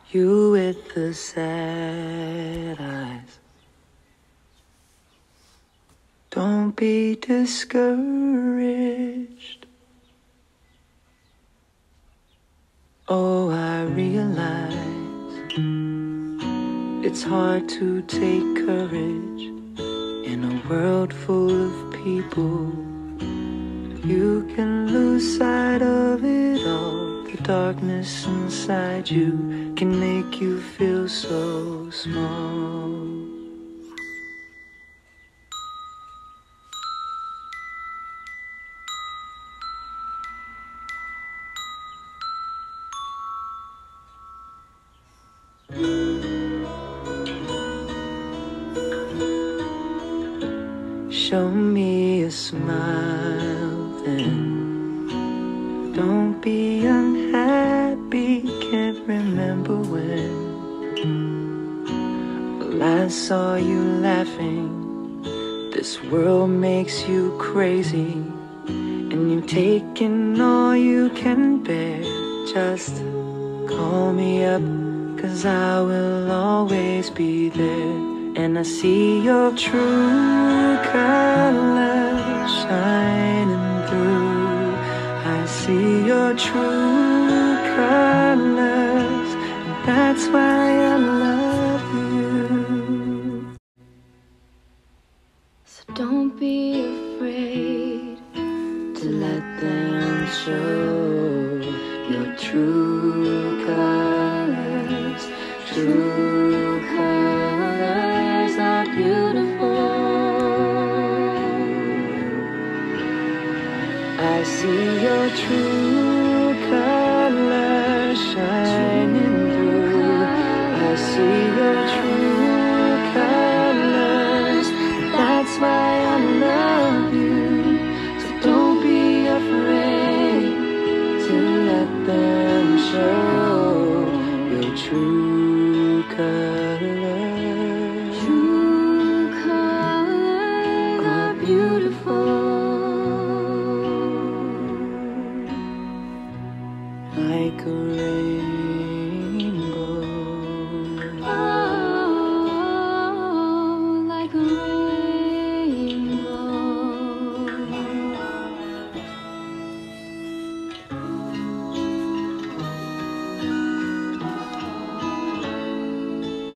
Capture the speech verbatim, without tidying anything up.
You with the sad eyes. Don't be discouraged. Oh, I realize it's hard to take courage in a world full of people. You can lose sight of it all. The darkness inside you can make you feel so small. Show me a smile then. Don't be unhappy, can't remember when well, I saw you laughing. This world makes you crazy, and you've taken all you can bear. Just call me up, 'cause I will always be there. And I see your true colors shining through. I see your true colors, and that's why I love you.